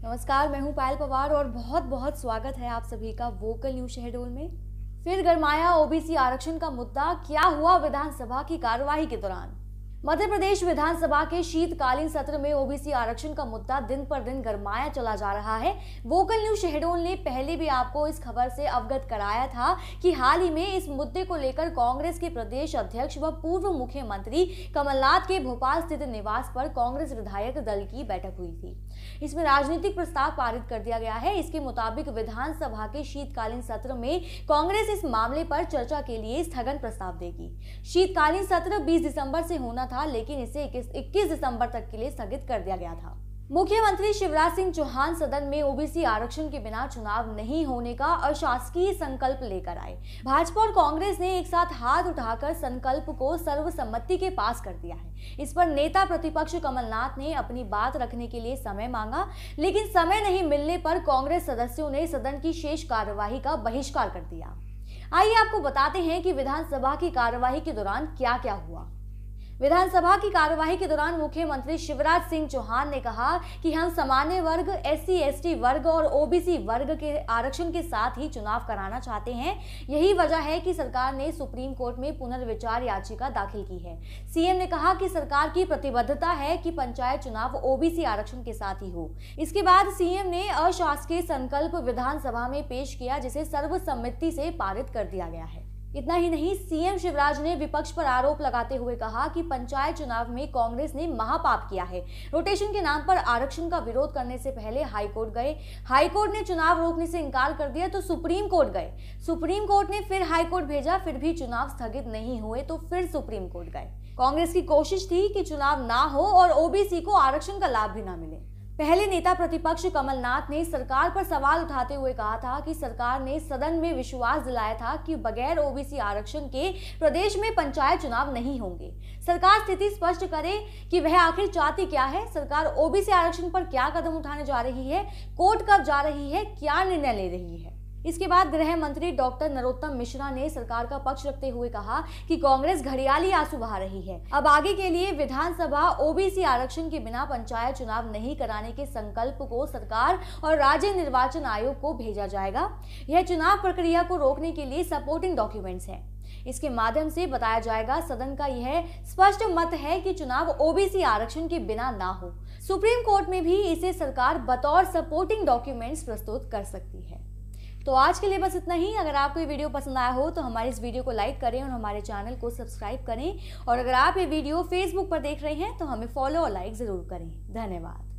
नमस्कार, मैं हूं पायल पवार और बहुत बहुत स्वागत है आप सभी का वोकल न्यूज शहडोल में। फिर गरमाया ओबीसी आरक्षण का मुद्दा, क्या हुआ विधानसभा की कार्यवाही के दौरान। मध्य प्रदेश विधानसभा के शीतकालीन सत्र में ओबीसी आरक्षण का मुद्दा दिन पर दिन गरमाया चला जा रहा है। वोकल न्यूज शहडोल ने पहले भी आपको इस खबर से अवगत कराया था कि हाल ही में इस मुद्दे को लेकर कांग्रेस के प्रदेश अध्यक्ष व पूर्व मुख्यमंत्री कमलनाथ के भोपाल स्थित निवास पर कांग्रेस विधायक दल की बैठक हुई थी। इसमें राजनीतिक प्रस्ताव पारित कर दिया गया है। इसके मुताबिक विधानसभा के शीतकालीन सत्र में कांग्रेस इस मामले पर चर्चा के लिए स्थगन प्रस्ताव देगी। शीतकालीन सत्र 20 दिसंबर से होना था, लेकिन इसे 21 दिसंबर तक के लिए स्थगित कर दिया गया था। मुख्यमंत्री शिवराज सिंह चौहान सदन में ओबीसी आरक्षण के बिना चुनाव नहीं होने का अशासकीय संकल्प लेकर आए। भाजपा और कांग्रेस ने एक साथ हाथ उठाकर संकल्प को सर्वसम्मति के पास कर दिया है। इस पर नेता प्रतिपक्ष कमलनाथ ने अपनी बात रखने के लिए समय मांगा, लेकिन समय नहीं मिलने पर कांग्रेस सदस्यों ने सदन की शेष कार्यवाही का बहिष्कार कर दिया। आइए आपको बताते हैं कि विधानसभा की कार्यवाही के दौरान क्या क्या हुआ। विधानसभा की कार्यवाही के दौरान मुख्यमंत्री शिवराज सिंह चौहान ने कहा कि हम सामान्य वर्ग, SC, ST वर्ग और OBC वर्ग के आरक्षण के साथ ही चुनाव कराना चाहते हैं। यही वजह है कि सरकार ने सुप्रीम कोर्ट में पुनर्विचार याचिका दाखिल की है। सीएम ने कहा कि सरकार की प्रतिबद्धता है कि पंचायत चुनाव OBC आरक्षण के साथ ही हो। इसके बाद सीएम ने अशासकीय संकल्प विधानसभा में पेश किया, जिसे सर्वसम्मति से पारित कर दिया गया है। इतना ही नहीं, सीएम शिवराज ने विपक्ष पर आरोप लगाते हुए कहा कि पंचायत चुनाव में कांग्रेस ने महापाप किया है। रोटेशन के नाम पर आरक्षण का विरोध करने से पहले हाईकोर्ट गए, हाईकोर्ट ने चुनाव रोकने से इनकार कर दिया तो सुप्रीम कोर्ट गए, सुप्रीम कोर्ट ने फिर हाईकोर्ट भेजा, फिर भी चुनाव स्थगित नहीं हुए तो फिर सुप्रीम कोर्ट गए। कांग्रेस की कोशिश थी कि चुनाव ना हो और ओबीसी को आरक्षण का लाभ भी ना मिले। पहले नेता प्रतिपक्ष कमलनाथ ने सरकार पर सवाल उठाते हुए कहा था कि सरकार ने सदन में विश्वास दिलाया था कि बगैर ओबीसी आरक्षण के प्रदेश में पंचायत चुनाव नहीं होंगे। सरकार स्थिति स्पष्ट करे कि वह आखिर चाहती क्या है, सरकार ओबीसी आरक्षण पर क्या कदम उठाने जा रही है, कोर्ट कब जा रही है, क्या निर्णय ले रही है। इसके बाद गृह मंत्री डॉक्टर नरोत्तम मिश्रा ने सरकार का पक्ष रखते हुए कहा कि कांग्रेस घड़ियाली आंसू बहा रही है। अब आगे के लिए विधानसभा ओबीसी आरक्षण के बिना पंचायत चुनाव नहीं कराने के संकल्प को सरकार और राज्य निर्वाचन आयोग को भेजा जाएगा। यह चुनाव प्रक्रिया को रोकने के लिए सपोर्टिंग डॉक्यूमेंट्स है। इसके माध्यम से बताया जाएगा सदन का यह स्पष्ट मत है कि चुनाव ओबीसी आरक्षण के बिना ना हो। सुप्रीम कोर्ट में भी इसे सरकार बतौर सपोर्टिंग डॉक्यूमेंट्स प्रस्तुत कर सकती है। तो आज के लिए बस इतना ही। अगर आपको ये वीडियो पसंद आया हो तो हमारे इस वीडियो को लाइक करें और हमारे चैनल को सब्सक्राइब करें। और अगर आप ये वीडियो फेसबुक पर देख रहे हैं तो हमें फॉलो और लाइक जरूर करें। धन्यवाद।